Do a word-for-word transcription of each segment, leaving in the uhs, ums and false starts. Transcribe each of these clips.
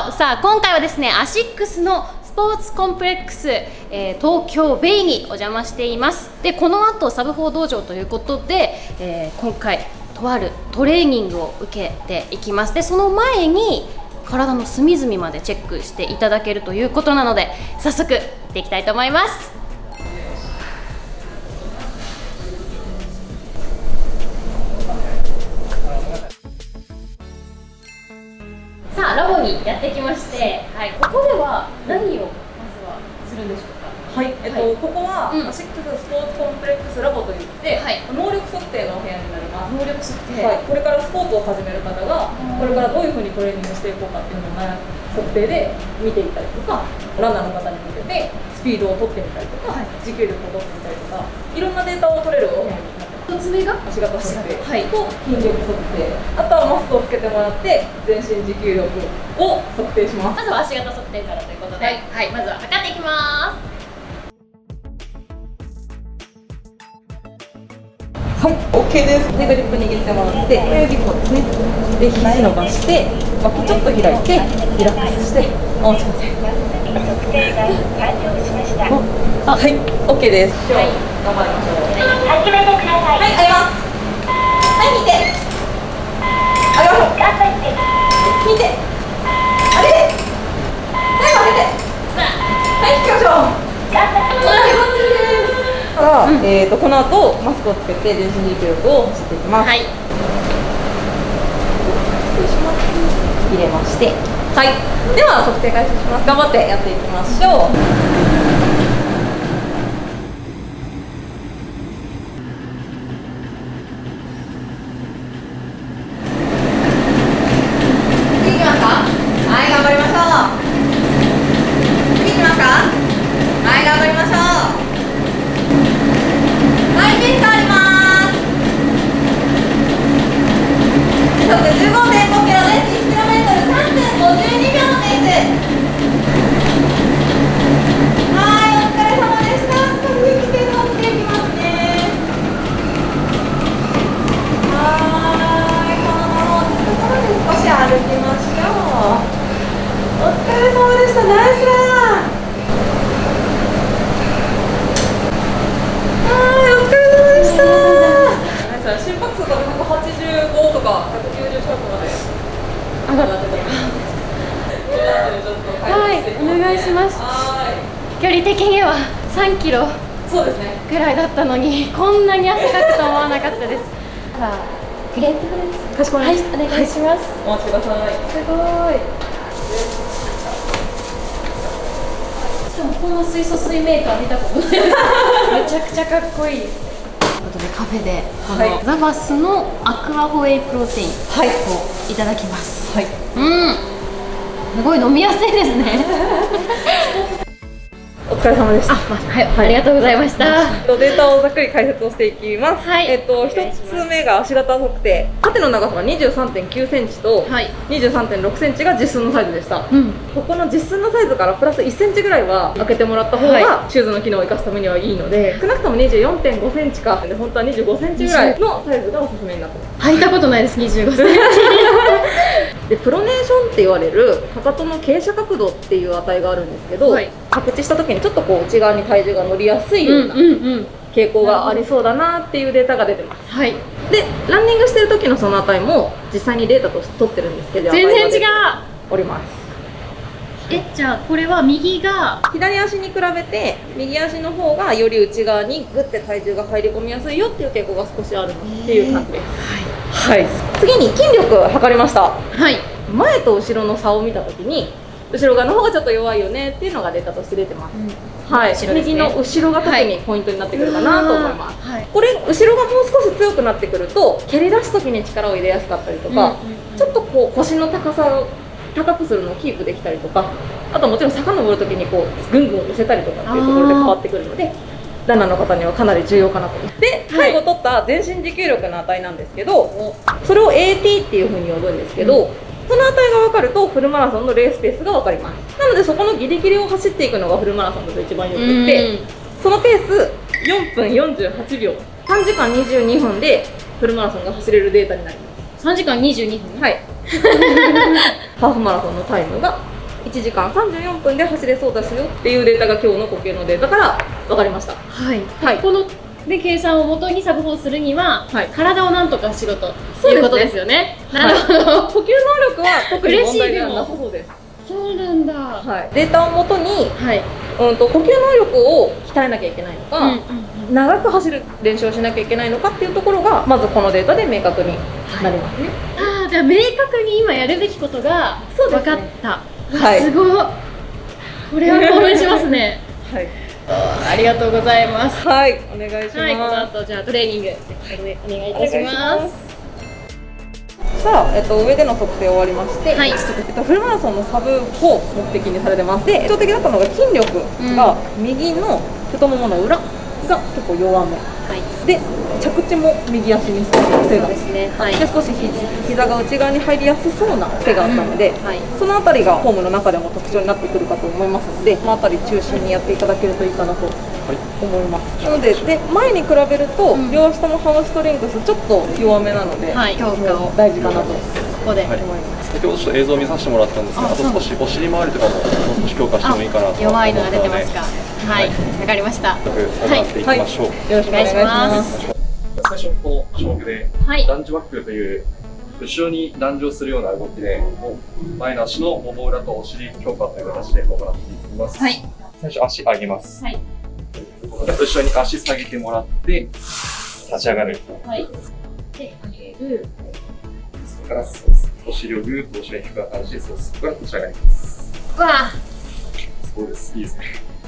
さあ今回はですね、アシックスのスポーツコンプレックス、えー、東京ベイにお邪魔しています。でこの後サブフォー道場ということで、えー、今回とあるトレーニングを受けていきます。でその前に体の隅々までチェックしていただけるということなので、早速行っていきたいと思います。さあラボにやってきまして、はい、ここでは何をまずはするんでしょうか。 はい、えっと、はい、ここは、うん、アシックススポーツコンプレックスラボといって、はい、能力測定のお部屋になります。 能力測定、 はい、これからスポーツを始める方が、これからどういうふうにトレーニングしていこうかっていうのを測定で見ていたりとか、ランナーの方に向けてスピードを取ってみたりとか、はい、持久力を取ってみたりとか、いろんなデータを取れるお部屋になってます。 一つ目が足型測定と筋力測定、あとはマスクをつけてもらって全身持久力を測定します。 まずは足型測定からということで、はい、はい、まずは測っていきます。 はい、OK です。でグリップ握ってもらって、親指こうですね。で肘伸ばして、脇ちょっと開いてリラックスしてお待ちください。測定が完了しました。はい、OK です。今日頑張りましょう。始めてください。はい、あげます。はい、引いて。あげましょう。頑張って。引いて。あげて。最後上げて。はい、引きましょう。頑張って。から、うん、えーとこの後マスクをつけて全身持久力を走っていきます。はい。入れまして、はい。では測定開始します。頑張ってやっていきましょう。次いきますか？はい、頑張りましょう。次いきますか？はい、頑張りましょう。ペースあります。時速 じゅうごてんごキロです。いちキロメートルさんぷんごじゅうにびょうのペース。はい、お疲れ様でした。少しずつペースをつけていきますね。はい、このまま落ち着くところで少し歩きましょう。お疲れ様でした。ナイスラン。心拍数がひゃくはちじゅうごとかひゃくきゅうじゅう近くまで上がってた。 はい、お願いします。距離的にはさんキロぐらいだったのに、こんなに汗かくと思わなかったです。さあ、グレープフルーツ。 かしこまりました。 はい、お願いします。 お待ちください。 すごい。しかもこんな水素水メーカー見たことない。めちゃくちゃかっこいい。ということでカフェでこのザバスのアクアホエイプロテインをいただきます。はい、うん、すごい飲みやすいですね。 お疲れ様でした。あ、 はい、ありがとうございました。 データをざっくり解説をしていきます。はい、えっと一つ目が足型測定。縦の長さが にじゅうさんてんきゅうセンチと にじゅうさんてんろくセンチが実寸のサイズでした。うん、ここの実寸のサイズからプラスいっセンチぐらいは開けてもらった方がシューズの機能を生かすためにはいいので、少なくとも にじゅうよんてんごセンチかで本当はにじゅうごセンチぐらいのサイズがおすすめになってます。 履いたことないです。にじゅうごセンチ。 でプロネーションって言われるかかとの傾斜角度っていう値があるんですけど、はい、着地した時にちょっとこう内側に体重が乗りやすいような傾向がありそうだなっていうデータが出てます。はい、でランニングしてる時のその値も実際にデータとして取ってるんですけど、 全然違うおります。 え、じゃあこれは右が左足に比べて右足の方がより内側にグッて体重が入り込みやすいよっていう傾向が少しあるっていう感じです。はい、はい、次に筋力を測りました。はい、前と後ろの差を見た時に後ろ側の方がちょっと弱いよねっていうのがデータとして出てます。うん、はい、右の後ろが特にポイントになってくるかなと思います。はい、これ後ろがもう少し強くなってくると蹴り出す時に力を入れやすかったりとか、ちょっとこう腰の高さを高くするのをキープできたりとか、あともちろん坂登る時にこうぐんぐん寄せたりとかっていうところで変わってくるので、ランナーの方にはかなり重要かなと思います。で最後取った全身持久力の値なんですけど、それを エーティー っていうふうに呼ぶんですけど、うん、その値が分かるとフルマラソンのレースペースが分かります。なのでそこのギリギリを走っていくのがフルマラソンだと一番よくって、そのペースよんぷんよんじゅうはちびょう、さんじかんにじゅうにふんでフルマラソンが走れるデータになります。 さんじかんにじゅうにふん、 はい。ハーフマラソンのタイムがいちじかんさんじゅうよんぷんで走れそうですよっていうデータが今日の呼吸のデータから分かりました。 はい、はい、こので計算をもとにサブフォーするには、はい、体をなんとかしろということですよね。なるほど、はい、 呼吸能力は特に問題がなさそうです。 そうなんだ、 はい、データをもとに、はい、うんと呼吸能力を鍛えなきゃいけないのか、うんうんうん、長く走る練習をしなきゃいけないのかっていうところがまずこのデータで明確になりますね。 はい、ああ、じゃあ明確に今やるべきことが分かった。はい、すごい、これは興奮しますね。はい、ありがとうございます。 はい、お願いします。はい、 この後じゃあトレーニングお願いいたします。 さあ、えっと、上での測定終わりまして、はい、えっと、フルマラソンのサブを目的にされてます。で、特徴的だったのが筋力が右の太ももの裏が結構弱め、はい、で着地も右足に少し癖がですね、はい、で少しひ膝が内側に入りやすそうな癖があったので、うんはい、そのあたりがフォームの中でも特徴になってくるかと思いますので、そのあたり中心にやっていただけるといいかなと思います。はい、なので、で前に比べると、うん、両足ともハムストリングスちょっと弱めなので、はい、強化を大事かなとここで思います。 先ほどちょっと映像を見させてもらったんですが、あと少しお尻周りとかももう少し強化してもいいかなと思って弱いのが出てますか。はい、わかりました。 行っていきましょう。 よろしくお願いします。 最初この種目でランジバックという後ろにランジをするような動きで、前の足のもも裏とお尻強化という形で行っていきます。はい、最初足上げます。はい、後ろに足下げてもらって立ち上がる。はい、で上げる。そこからお尻をぐーっと後ろに引く感じで、そこから立ち上がります。わあ、そうです。いいですね。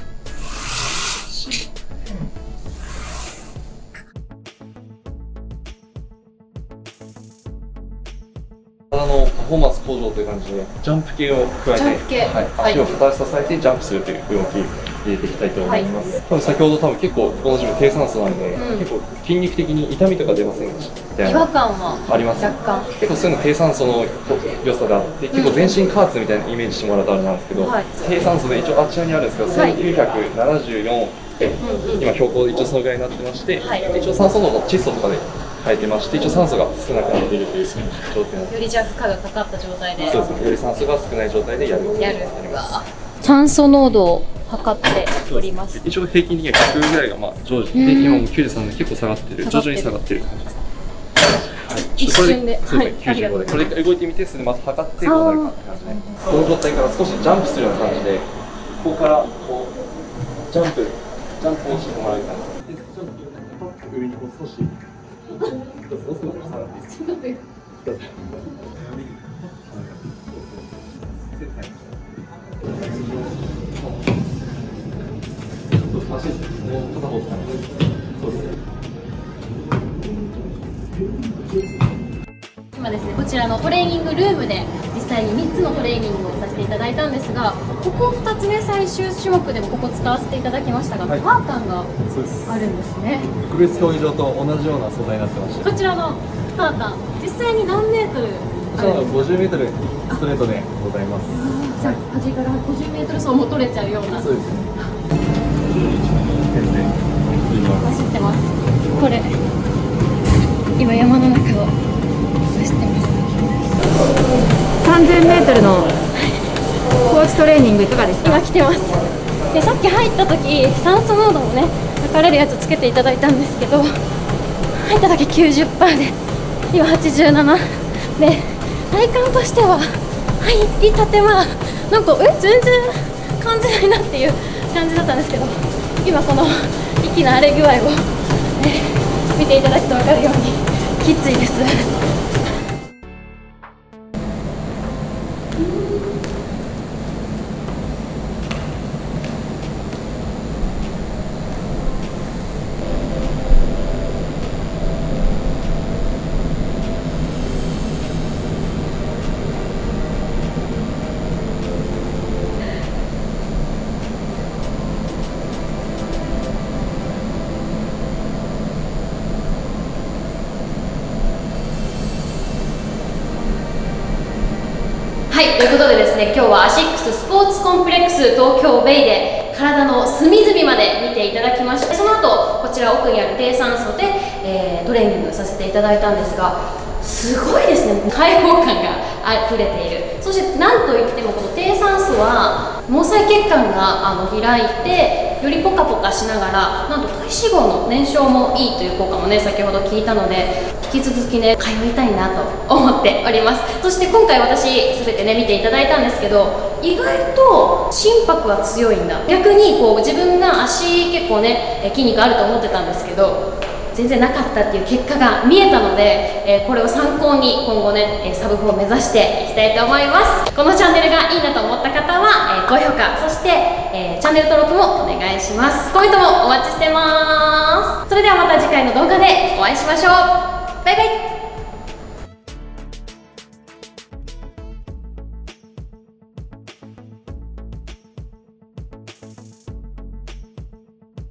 体のパフォーマンス向上という感じでジャンプ系を加えて、はい、足を片足支えてジャンプするという動きを入れていきたいと思います。はい、多分先ほど多分結構このジム低酸素なんで、うん、結構筋肉的に痛みとか出ませんでした。 違和感はあります。若干結構そういうの低酸素の良さがあって、結構全身加圧みたいなイメージしてもらうとあれなんですけど、はい、低酸素で一応あちらにあるんですけど、せんきゅうひゃくななじゅうよん、今標高で一応そのぐらいになってまして、はい、一応酸素濃度窒素とかで変えてまして、一応酸素が少なくなっているという状態なんです。 よりじゃあ負荷がかかった状態で、 そうですね、より酸素が少ない状態でやるやる酸素濃度を測っております。 一応平均的にはひゃくぐらいがまあ常時で、今もきゅうじゅうさんで結構下がってる、徐々に下がってる感じです。はい、 一瞬で、 そうですね、きゅうじゅうごでこれ動いてみて、それでまず測ってどうなるかって感じで、この状態から少しジャンプするような感じで、ここからこうジャンプジャンプをしてもらう感じで、ジャンプパッと上にこう少し。ちょっ今ですね、こちらのトレーニングルームで実際にみっつのトレーニングをさせていただいたんですが、ここふたつめ最終種目でもここ使わせていただきましたが、はい、パーカンがあるんですね。 特別競技場と同じような素材になってまして、 こちらのパーカン実際に何メートルあるんですか？ ごじゅうメートルストレートでございます。 じゃあ端からごじゅうメートル走も取れちゃうような。 そうですね。 走ってます。これ今山の中を走ってます。さんじゅうメートルのコーチトレーニングいかがですか？今来てます。でさっき入った時酸素濃度もね測れるやつつけていただいたんですけど、入った時 きゅうじゅっパーセント で今はちじゅうななで、体感としては入りたてはなんかえ全然感じないなっていう感じだったんですけど、今この息の荒れ具合を、ね、見ていただくと分かるようにきついです。はい、ということでですね、今日はアシックススポーツコンプレックス東京ベイで体の隅々まで見ていただきまして、その後こちら奥にある低酸素で、えー、トレーニングさせていただいたんですが、すごいですね、開放感があふれている、 そしてなんといってもこの低酸素は毛細血管があの開いてよりポカポカしながら、なんと体脂肪の燃焼もいいという効果もね先ほど聞いたので、引き続きね通いたいなと思っております。そして今回私全てね見ていただいたんですけど、意外と心拍は強いんだ。逆にこう自分が足結構ね筋肉あると思ってたんですけど、全然なかったっていう結果が見えたので、えー、これを参考に今後ねサブフォーを目指していきたいと思います。このチャンネルがいいなと思った方は、えー、高評価、そして、えー、チャンネル登録もお願いします。コメントもお待ちしてます。それではまた次回の動画でお会いしましょう。バイバイ。